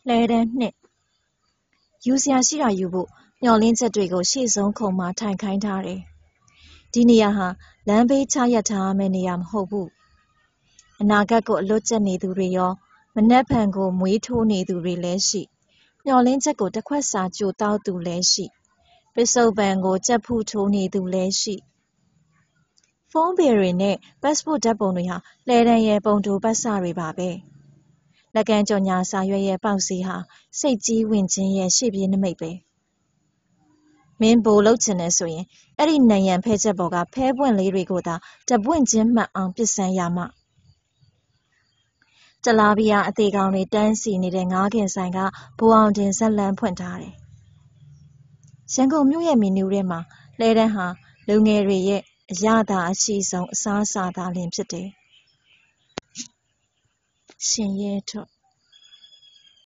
လဲတန်းနှစ်ယူစရာရှိတာယူဖို့မျှော်လင့်ချက်တွေကိုရှေ့ဆုံးခုံမှာထိုင်ခိုင်းထားတယ်။ဒီနေရာဟာလမ်းဘေးချရပ်ထားမယ့်နေရာမဟုတ်ဘူး။အနာဂတ်ကိုအလွတ်ကျက်နေသူတွေရောမနက်ဖြန်ကိုမွေးထိုးနေသူတွေလည်းရှိမျှော်လင့်ချက်ကိုတစ်ခွက်စာကြိုတောက်သူလည်းရှိပစ္စုပန်ကိုကြက်ဖူးထိုးနေသူလည်းရှိဖုန်းပေတွေနဲ့ပတ်စပို့ဓာတ်ပုံတွေဟာလဲတန်းရဲ့ပုံတိုပတ်စတွေပါပဲ။လက်ကမ်းကြော်ညာစာရွက်ရဲ့ပေါက်စီးဟာစိတ်ကြီးဝင်ခြင်းရဲ့ရှေ့ပြေးနမိတ်ပဲ။မင်းဘိုလုပ်ချင်တယ်ဆိုရင်အဲ့ဒီနံရံဖဲချက်ပေါ်ကဖဲပွင့်လေးတွေကိုသာတပွင့်ချင်းမှတ်အောင်ပစ်စမ်းရမှတလားပီးယားအသေးကောင်တွေတန်းစီနေတဲ့ငါးခင်ဆိုင်ကဘိုအောင်တင်ဇက်လန်းဖွင့်ထားတယ်။ရန်ကုန်မြို့ရဲ့မီနူးထဲမှာလဲတန်းဟာလူငယ်တွေရဲ့အရသာအရှိဆုံးအစားအစာသာလျှင်ဖြစ်တယ်။ရှင်ရဲထွဋ်